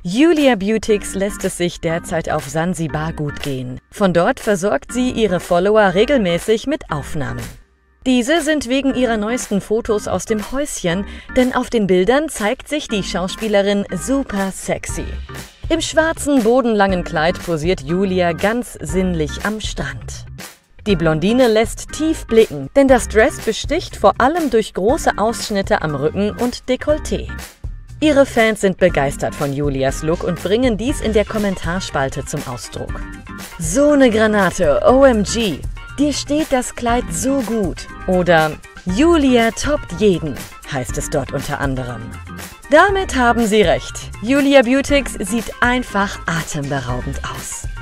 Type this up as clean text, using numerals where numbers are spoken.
Julia Beautix lässt es sich derzeit auf Sansibar gut gehen. Von dort versorgt sie ihre Follower regelmäßig mit Aufnahmen. Diese sind wegen ihrer neuesten Fotos aus dem Häuschen, denn auf den Bildern zeigt sich die Schauspielerin super sexy. Im schwarzen, bodenlangen Kleid posiert Julia ganz sinnlich am Strand. Die Blondine lässt tief blicken, denn das Dress besticht vor allem durch große Ausschnitte am Rücken und Dekolleté. Ihre Fans sind begeistert von Julias Look und bringen dies in der Kommentarspalte zum Ausdruck. So ne Granate, OMG, dir steht das Kleid so gut. Oder Julia toppt jeden, heißt es dort unter anderem. Damit haben sie recht. Julia Beautix sieht einfach atemberaubend aus.